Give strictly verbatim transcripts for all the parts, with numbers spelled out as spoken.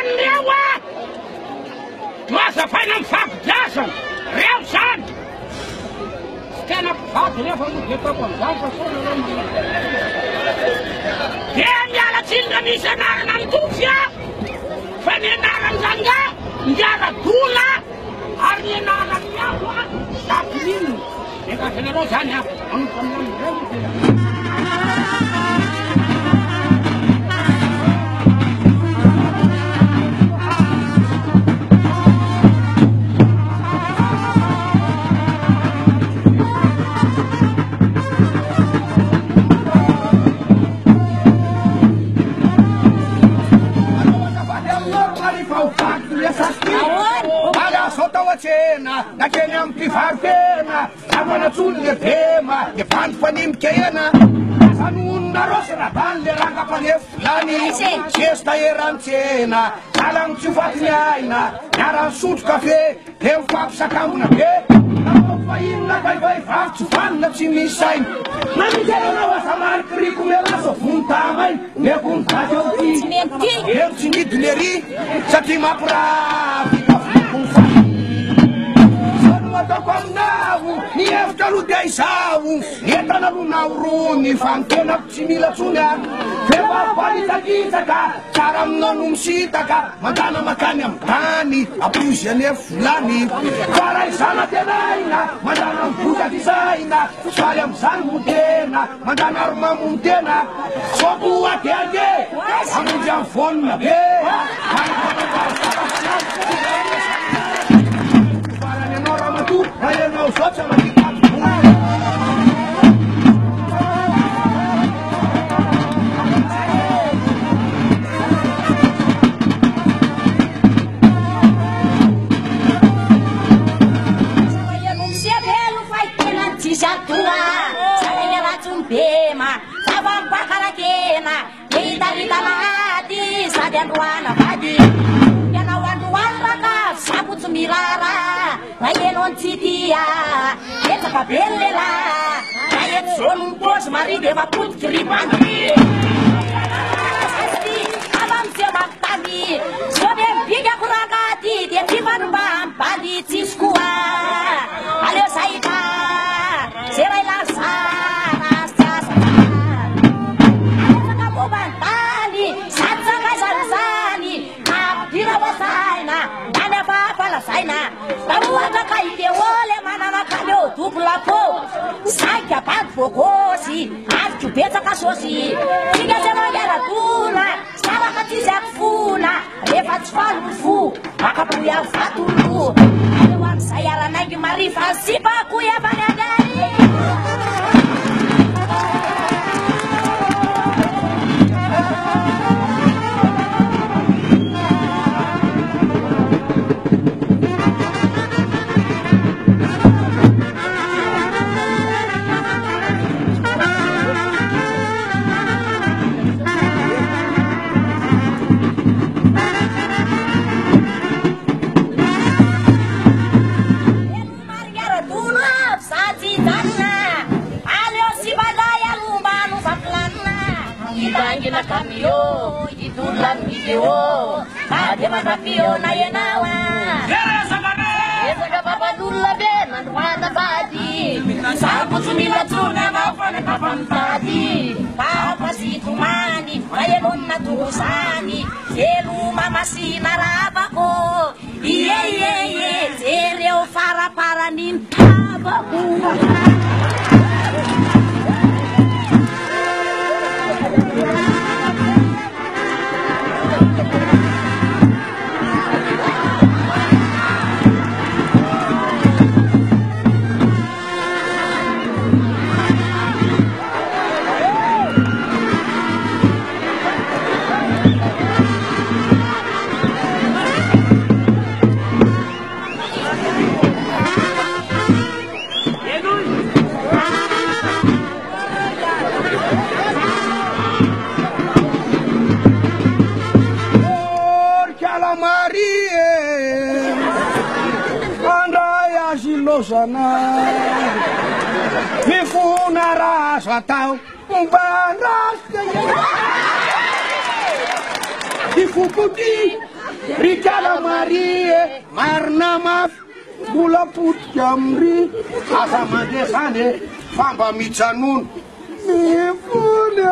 reo a masa faina mifampidrasana reo zany tena mpivady rehefa nodetako amizany fa sona dia mialatsindra misy anarana mitofy a fa ny anarany zany nga miara-dola ary ny anarana miabo a zapinino ekasanareo zany a anotaminamreo Tena, nakeny amin'ny mpivarotena, namanatsony le tema, le vanimpanimika ena. Sanonona rosy rabany le rangam-panefo lany, sesta erantsena, salagny tsy fatiny aina, miarany sotro kafe, le mifampisakambona be. Namao fahinona vaivay varotsy vanina tsy misy sainy. Namijeranao asamariky riko meraso vontamay, mekony gasy ao ty. Ero tsy nidy lery, satria mampiravy kafokony fa. Ataoko aminao ny hevitra aloha dia izao ny entana aloha naorony fa ny tenako tsy mila tsony a fefapalitakitsaka tsara aminao no misitaka mandana makany amin'ny tany apozy anefa volany fa raha izana tenaina mandana mibozaky izaina faly amin'izany motena mandana aromamony tena soko adeade amonjy amin'ny vonina be Raha ianao zao tsy mahitako Siapelo fai tena tsisy atoa Saregna ratsony bema Zava mpakarakena Mihitarintana ady Sady androana vady Ianao androany raka Sabotsy mirara Raha ianao antsitia Etsaka belela Raha eto zao no mipozy mari defa potiky ribany Ava amizio mampitamy Zao be mibigako rakady De tivanymba mbandy tsisy koa Aleo saita Zay ray lazara Siasaka Alesaka momba antany Sady sakaizany zany Kapira wasaina Nany afafalasaina Rahoatra ka ideole mananakaleo dubla po Saika bady vokosy Avitro betsaka sosy Tika zay mangeradona Saraka tsisy akifona Rehefa tsy falo fo Makapoy avy vatolo Aleo amin'izay aranangy marifa Sipako iavany agay Kamio, itulah video, ada mana video naya nawa. Esa papa dulu ben, manfaat tadi. Sapu sumila tuna maafan kapan tadi. Papa si kumani, maya nona turusani. Elu mama si narabako. Iye iye iye, tereo fara para nintabaku. Sana mifuna rasa tau mbaras kaya difukudi Rikala Marie marina mafy mbola potijamry asa mandesany famba mijanono mifony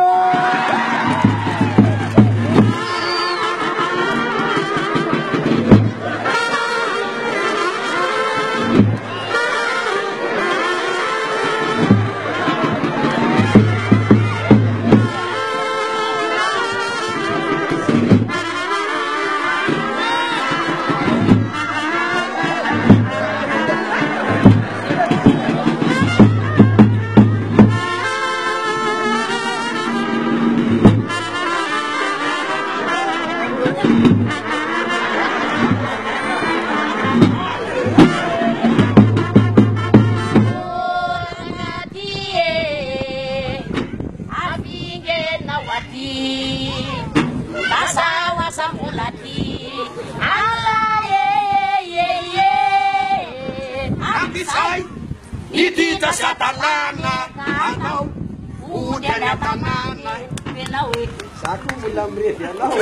Itita sa talana, ano, udah na tanana. Satu bulan beri dia lah.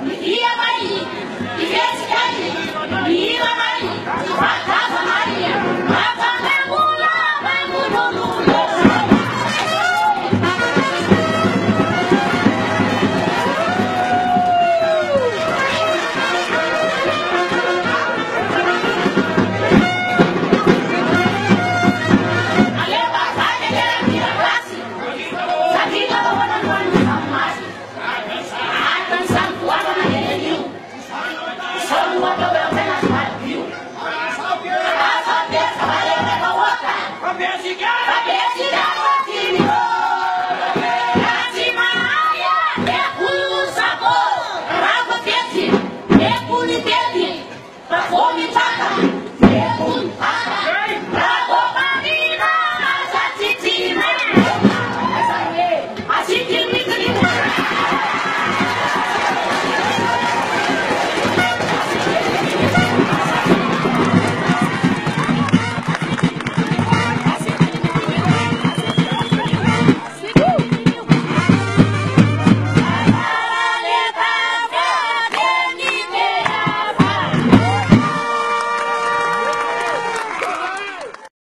Iya, Maria.